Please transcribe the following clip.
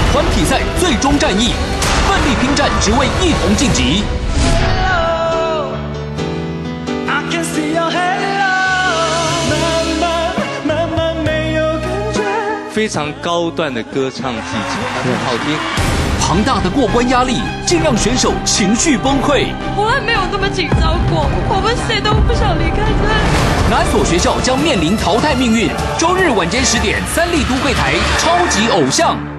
团体赛最终战役，奋力拼战，只为一同晋级。 非常高段的歌唱技巧，很好听。 庞大的过关压力，竟让选手情绪崩溃。 从来没有这么紧张过，我们谁都不想离开这里。 哪所学校将面临淘汰命运？周日晚间10点，三立都会台超级偶像。